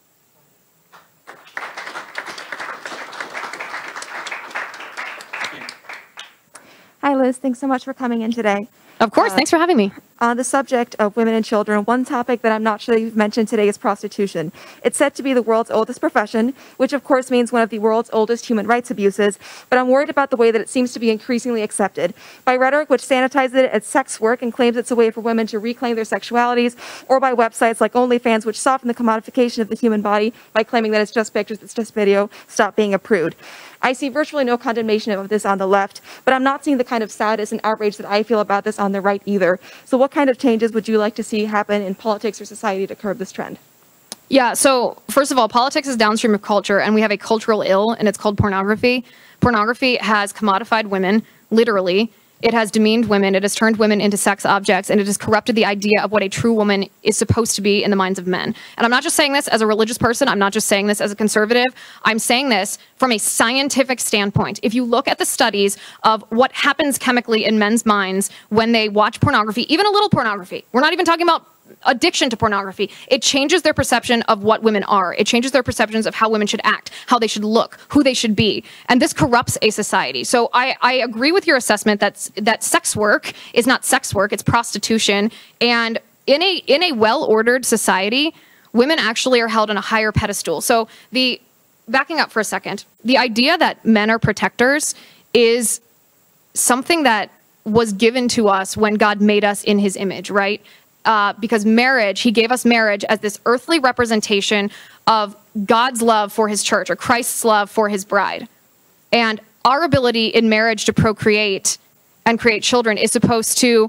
Hi, Liz. Thanks so much for coming in today. Of course. Thanks for having me. On the subject of women and children, one topic that I'm not sure you've mentioned today is prostitution. It's said to be the world's oldest profession, which of course means one of the world's oldest human rights abuses, but I'm worried about the way that it seems to be increasingly accepted by rhetoric which sanitizes it as sex work and claims it's a way for women to reclaim their sexualities, or by websites like OnlyFans which soften the commodification of the human body by claiming that it's just pictures, it's just video, stop being a prude. I see virtually no condemnation of this on the left, but I'm not seeing the kind of sadness and outrage that I feel about this on the right either. So what kind of changes would you like to see happen in politics or society to curb this trend? Yeah, so first of all, politics is downstream of culture, and we have a cultural ill, and it's called pornography. Pornography has commodified women, literally. It has demeaned women, it has turned women into sex objects, and it has corrupted the idea of what a true woman is supposed to be in the minds of men. And I'm not just saying this as a religious person, I'm not just saying this as a conservative, I'm saying this from a scientific standpoint. If you look at the studies of what happens chemically in men's minds when they watch pornography, even a little pornography, we're not even talking about addiction to pornography, it changes their perception of what women are. It changes their perceptions of how women should act, how they should look, who they should be. And this corrupts a society. So I agree with your assessment that sex work is not sex work, it's prostitution. And in a well-ordered society, women actually are held on a higher pedestal. So backing up for a second, the idea that men are protectors is something that was given to us when God made us in his image, right? Because marriage, he gave us marriage as this earthly representation of God's love for his church, or Christ's love for his bride. And our ability in marriage to procreate and create children is supposed to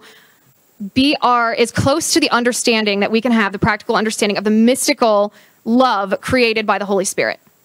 be is close to the understanding that we can have, the practical understanding of the mystical love created by the Holy Spirit.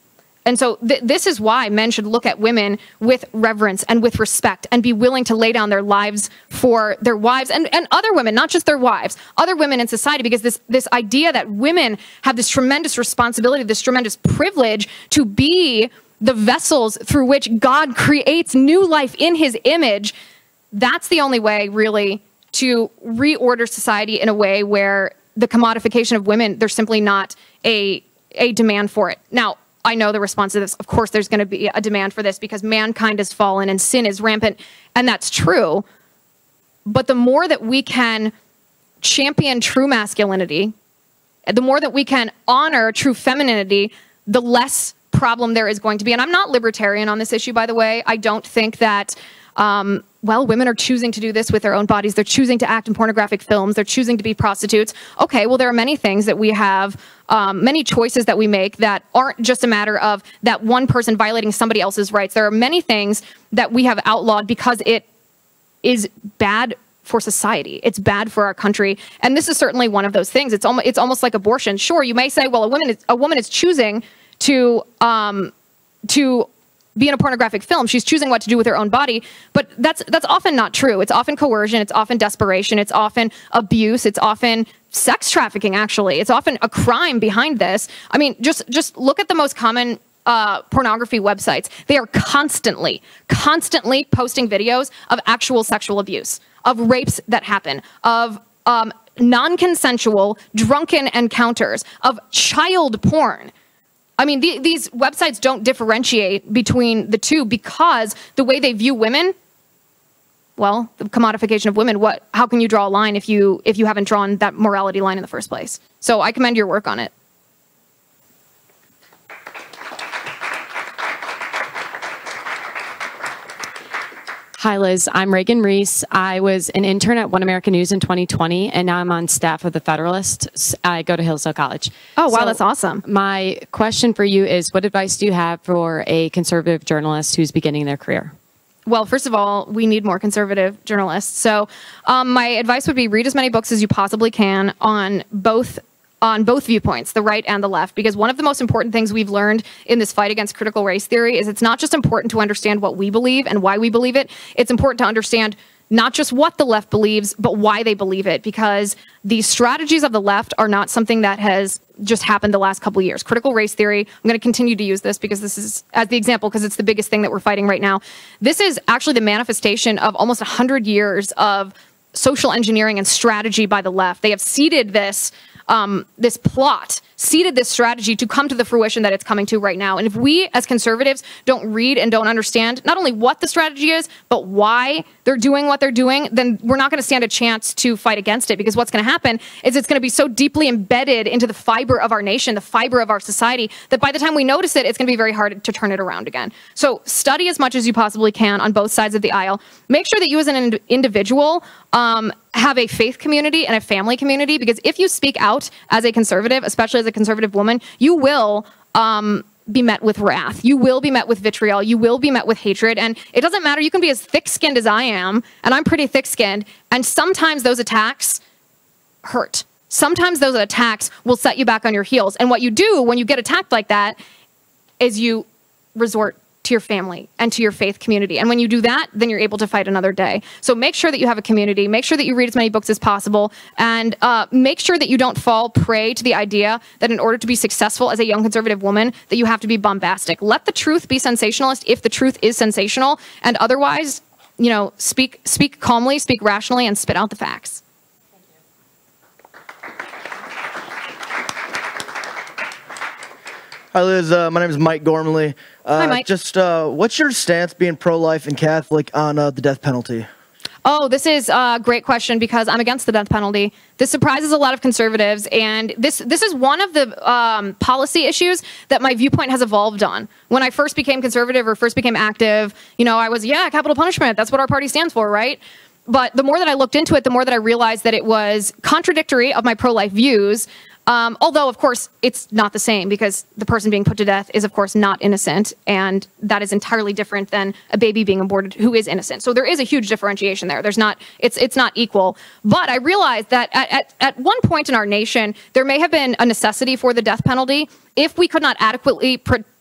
And so this is why men should look at women with reverence and with respect and be willing to lay down their lives for their wives and other women, not just their wives, other women in society, because this idea that women have this tremendous responsibility, this tremendous privilege to be the vessels through which God creates new life in his image, that's the only way really to reorder society in a way where the commodification of women, there's simply not a demand for it. Now, I know the response to this. Of course, there's going to be a demand for this because mankind has fallen and sin is rampant, and that's true. But the more that we can champion true masculinity, the more that we can honor true femininity, the less problem there is going to be. And I'm not libertarian on this issue, by the way. I don't think that, well, women are choosing to do this with their own bodies. They're choosing to act in pornographic films. They're choosing to be prostitutes. Okay, well, there are many things that we have, many choices that we make that aren't just a matter of that one person violating somebody else's rights. There are many things that we have outlawed because it is bad for society. It's bad for our country. And this is certainly one of those things. It's almost like abortion. Sure, you may say, well, a woman is choosing to be in a pornographic film. She's choosing what to do with her own body, but that's often not true. It's often coercion. It's often desperation. It's often abuse. It's often sex trafficking, actually. It's often a crime behind this. I mean, just look at the most common pornography websites. They are constantly posting videos of actual sexual abuse, of rapes that happen, of non-consensual drunken encounters, of child porn. I mean, these websites don't differentiate between the two because the way they view women, well, the commodification of women, how can you draw a line if you haven't drawn that morality line in the first place? So I commend your work on it. Hi, Liz. I'm Reagan Reese. I was an intern at One American News in 2020, and now I'm on staff of the Federalist. I go to Hillsdale College. Oh, wow, that's awesome. My question for you is, what advice do you have for a conservative journalist who's beginning their career? Well, first of all, we need more conservative journalists. So my advice would be read as many books as you possibly can on both viewpoints, the right and the left, because one of the most important things we've learned in this fight against critical race theory is it's not just important to understand what we believe and why we believe it. It's important to understand not just what the left believes, but why they believe it, because the strategies of the left are not something that has just happened the last couple of years. Critical race theory, I'm going to continue to use this because this is as the example because it's the biggest thing that we're fighting right now. This is actually the manifestation of almost 100 years of social engineering and strategy by the left. They have seeded this seeded this strategy to come to the fruition that it's coming to right now. And if we as conservatives don't read and don't understand not only what the strategy is, but why they're doing what they're doing, then we're not going to stand a chance to fight against it, because what's going to happen is it's going to be so deeply embedded into the fiber of our nation, the fiber of our society, that by the time we notice it, it's going to be very hard to turn it around again. So study as much as you possibly can on both sides of the aisle. Make sure that you as an individual have a faith community and a family community, because if you speak out as a conservative, especially as a conservative woman, you will be met with wrath. You will be met with vitriol. You will be met with hatred. And it doesn't matter. You can be as thick-skinned as I am, and I'm pretty thick-skinned. And sometimes those attacks hurt. Sometimes those attacks will set you back on your heels. And what you do when you get attacked like that is you resort to your family and to your faith community. And when you do that, then you're able to fight another day. So make sure that you have a community, make sure that you read as many books as possible, and make sure that you don't fall prey to the idea that in order to be successful as a young conservative woman, that you have to be bombastic. Let the truth be sensationalist if the truth is sensational, and otherwise, you know, speak calmly, speak rationally, and spit out the facts. Hi, Liz. My name is Mike Gormley. Hi, Mike. What's your stance, being pro-life and Catholic, on the death penalty? Oh, this is a great question, because I'm against the death penalty. This surprises a lot of conservatives, and this is one of the policy issues that my viewpoint has evolved on. When I first became conservative or first became active, you know, I was, yeah, capital punishment. That's what our party stands for, right? But the more that I looked into it, the more that I realized that it was contradictory of my pro-life views. Although, of course, it's not the same, because the person being put to death is, of course, not innocent. And that is entirely different than a baby being aborted who is innocent. So there is a huge differentiation there. It's not equal. But I realized that at one point in our nation, there may have been a necessity for the death penalty if we could not adequately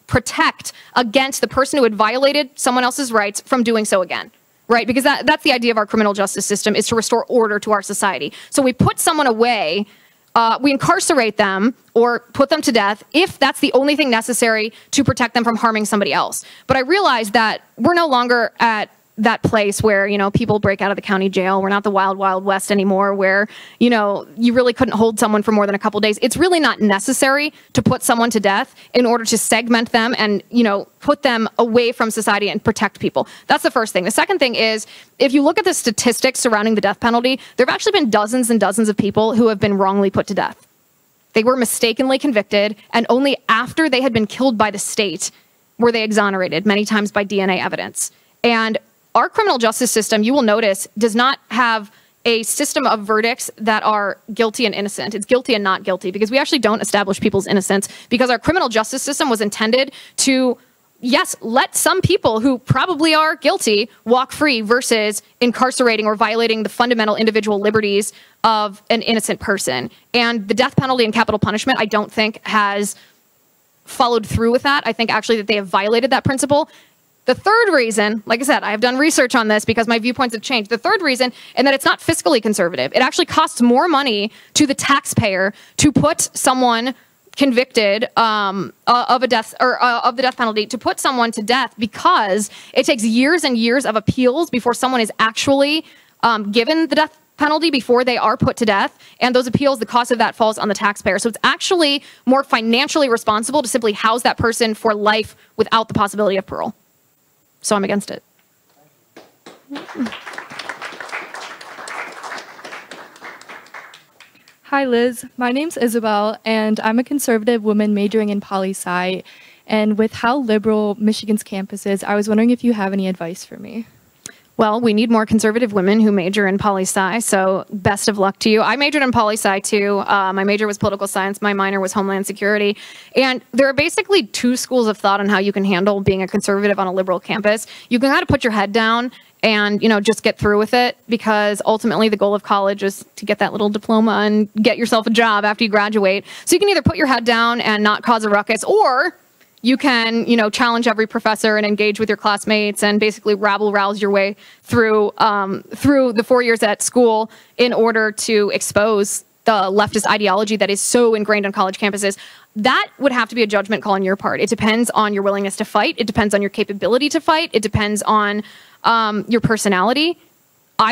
protect against the person who had violated someone else's rights from doing so again. Right? Because that's the idea of our criminal justice system, is to restore order to our society. So we put someone away, we incarcerate them or put them to death if that's the only thing necessary to protect them from harming somebody else. But I realized that we're no longer at that place where, you know, people break out of the county jail. We're not the wild, wild west anymore where, you know, you really couldn't hold someone for more than a couple days. It's really not necessary to put someone to death in order to segment them and, you know, put them away from society and protect people. That's the first thing. The second thing is, if you look at the statistics surrounding the death penalty, there have actually been dozens and dozens of people who have been wrongly put to death. They were mistakenly convicted, and only after they had been killed by the state were they exonerated, many times by DNA evidence. And our criminal justice system, you will notice, does not have a system of verdicts that are guilty and innocent. It's guilty and not guilty, because we actually don't establish people's innocence, because our criminal justice system was intended to, yes, let some people who probably are guilty walk free versus incarcerating or violating the fundamental individual liberties of an innocent person. And the death penalty and capital punishment, I don't think, has followed through with that. I think actually that they have violated that principle. The third reason, like I said, I have done research on this because my viewpoints have changed. The third reason, and that it's not fiscally conservative. It actually costs more money to the taxpayer to put someone convicted of a death or of the death penalty, to put someone to death, because it takes years and years of appeals before someone is actually given the death penalty, before they are put to death. And those appeals, the cost of that falls on the taxpayer. So it's actually more financially responsible to simply house that person for life without the possibility of parole. So I'm against it. Hi, Liz. My name's Isabel, and I'm a conservative woman majoring in poli-sci. And with how liberal Michigan's campus is, I was wondering if you have any advice for me. Well, we need more conservative women who major in poli-sci, so best of luck to you. I majored in poli-sci too. My major was political science. My minor was homeland security. And there are basically two schools of thought on how you can handle being a conservative on a liberal campus. You can kind of put your head down and, you know, just get through with it, because ultimately the goal of college is to get that little diploma and get yourself a job after you graduate. So you can either put your head down and not cause a ruckus, or you can, you know, challenge every professor and engage with your classmates and basically rabble-rouse your way through through the 4 years at school in order to expose the leftist ideology that is so ingrained on college campuses. That would have to be a judgment call on your part. It depends on your willingness to fight. It depends on your capability to fight. It depends on your personality. I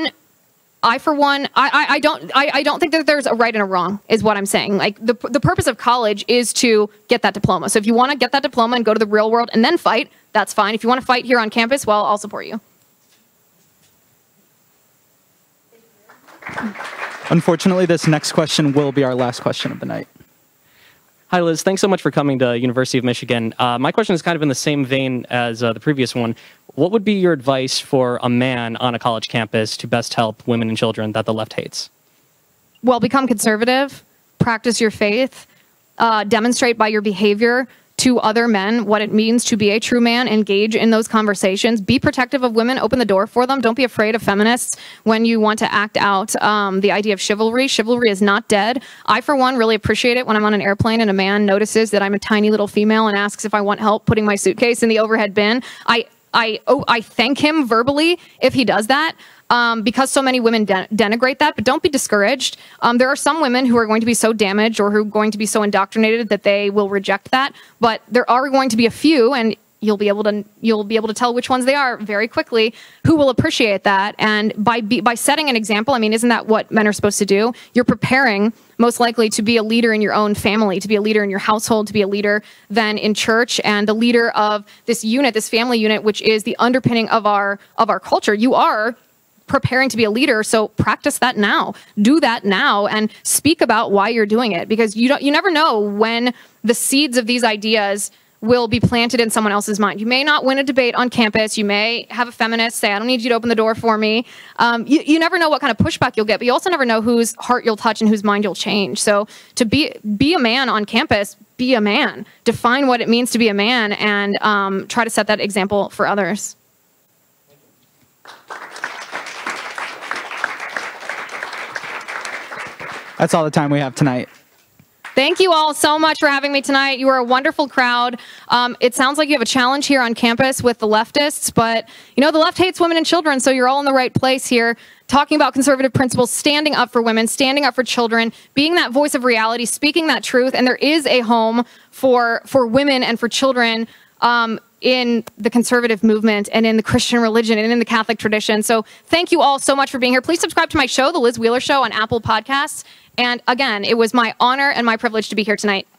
don't think that there's a right and a wrong, is what I'm saying. Like, the purpose of college is to get that diploma. So if you want to get that diploma and go to the real world and then fight, that's fine. If you want to fight here on campus, well, I'll support you. Unfortunately, this next question will be our last question of the night. Hi, Liz. Thanks so much for coming to University of Michigan. My question is kind of in the same vein as the previous one. What would be your advice for a man on a college campus to best help women and children that the left hates? Well, become conservative, practice your faith, demonstrate by your behavior to other men what it means to be a true man, engage in those conversations, be protective of women, open the door for them. Don't be afraid of feminists when you want to act out the idea of chivalry. Chivalry is not dead. I, for one, really appreciate it when I'm on an airplane and a man notices that I'm a tiny little female and asks if I want help putting my suitcase in the overhead bin. I thank him verbally if he does that. Because so many women denigrate that, but don't be discouraged. There are some women who are going to be so damaged or who are going to be so indoctrinated that they will reject that, but there are going to be a few, and you'll be able to tell which ones they are very quickly, who will appreciate that. And by setting an example, I mean, isn't that what men are supposed to do? You're preparing most likely to be a leader in your own family, to be a leader in your household, to be a leader then in church, and the leader of this unit, this family unit, which is the underpinning of our culture. You are preparing to be a leader, so practice that now. Do that now and speak about why you're doing it, because you never know when the seeds of these ideas will be planted in someone else's mind. You may not win a debate on campus. You may have a feminist say, I don't need you to open the door for me. You never know what kind of pushback you'll get, but you also never know whose heart you'll touch and whose mind you'll change. So to be a man on campus, be a man. Define what it means to be a man, and try to set that example for others. That's all the time we have tonight. Thank you all so much for having me tonight. You are a wonderful crowd. It sounds like you have a challenge here on campus with the leftists, but you know, the left hates women and children, so you're all in the right place here, talking about conservative principles, standing up for women, standing up for children, being that voice of reality, speaking that truth, and there is a home for women and for children in the conservative movement and in the Christian religion and in the Catholic tradition. So thank you all so much for being here. Please subscribe to my show, The Liz Wheeler Show, on Apple Podcasts. And again, it was my honor and my privilege to be here tonight.